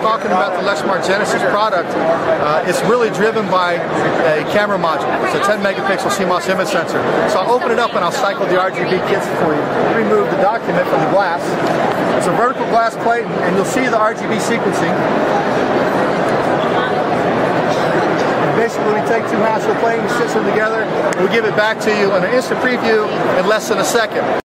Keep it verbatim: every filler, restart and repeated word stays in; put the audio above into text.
talking about the Lexmark Genesis product, uh, it's really driven by a camera module. It's a ten megapixel C MOS image sensor. So I'll open it up and I'll cycle the R G B kits for you. Remove the document from the glass. It's a vertical glass plate, and you'll see the R G B sequencing. And basically, we take two halves of the plate, we stitch them together, and we give it back to you in an instant preview in less than a second.